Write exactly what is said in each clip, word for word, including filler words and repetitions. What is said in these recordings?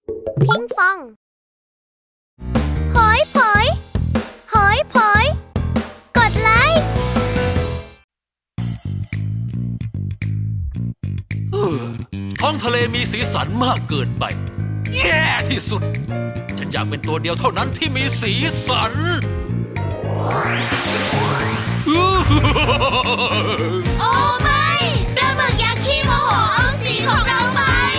พิงฟองหอยผอยหอยผอยกดไลค์ท้องทะเลมีสีสันมากเกินไปแย่ที่สุดฉันอยากเป็นตัวเดียวเท่านั้นที่มีสีสันโอ้ไม่ปลาหมึกยักษ์ขี้โมโหเอาสีของเราไป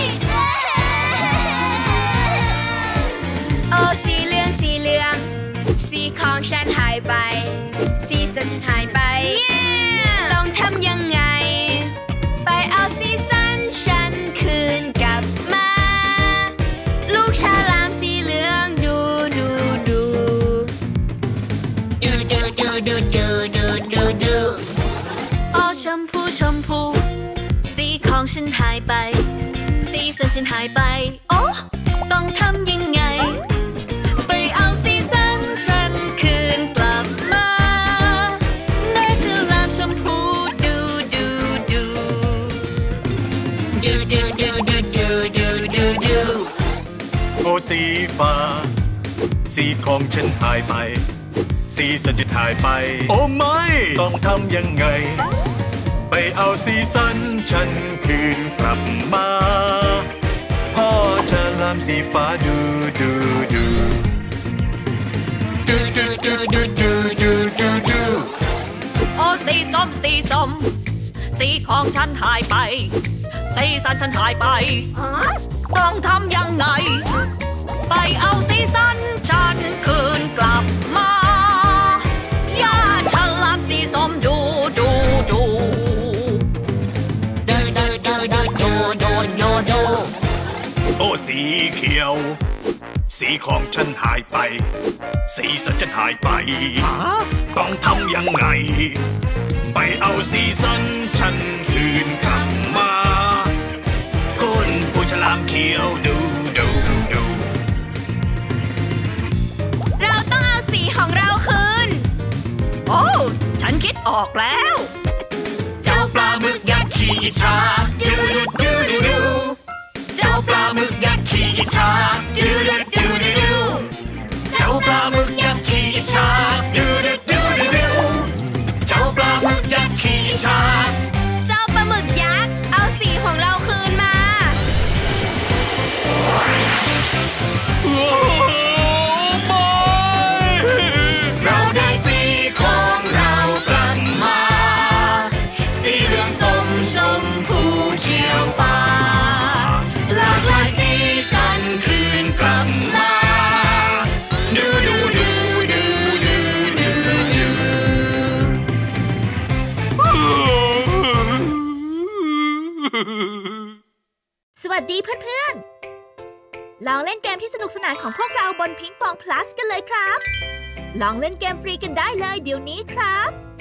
โอ้สีเหลืองสีเหลืองสีของฉันหายไปสีสันหายไปต้องทำยังไงไปเอาสีสันฉันคืนกลับมาลูกฉลามสีเหลืองดูดูดูดูดูดูดูดูดูดูดูโอ้ชมพูชมพูสีของฉันหายไปสีสันฉันหายไปโอ้ต้องทำยังไงไปเอาสีสันฉันคืนกลับมาแม่ฉลามชมพูดูดูดูดูดูดูดูดูดูดูดูโอ้สีฟ้าสีของฉันหายไปสีสันฉันหายไปโอ้ไม่ต้องทำยังไงไปเอาสีสันฉันคืนกลับมาพ่อฉลามสีฟ้าดูดูดูดูดูดูดูดูดูดูดูโอ้สีส้มสีส้มสีของฉันหายไปสีสันฉันหายไปต้องทำยังไงไปเอาสีสันฉันคืนกลับมาย่าฉลามสีส้มดูดูดูดูดูดูดูดูดูดูดูโอ้สีเขียวสีของฉันหายไปสีสันฉันหายไปต้องทำยังไงไปเอาสีสันฉันคืนกลับมาคุณผู้ฉลามเขียวดูดูดูเราต้องเอาสีของเราคืนโอ้ฉันคิดออกแล้วเจ้าปลาหมึกยักษ์ขี้อิจฉาดูดูดูดูดูเจ้าปลาหมึกยักษ์ขี้อิจฉาดูดูดูดูดูเจ้าปลาหมึกยักษ์ขี้อิจฉาดูดูดูดูดูเจ้าปลาหมึกยักษ์ขี้อิจฉาเจ้าปลาหมึกยักษ์เอาสีของเราคืนมาเราได้สีของเรากลับมาสีเหลืองส้มชมพูเขียวฟ้าหลากหลายสีสันคืนกลับมาดูดูดูดูดูดูดูสวัสดีเพื่อนๆลองเล่นเกมที่สนุกสนานของพวกเราบนพิงฟอง plus กันเลยครับลองเล่นเกมฟรีกันได้เลยเดี๋ยวนี้ครับ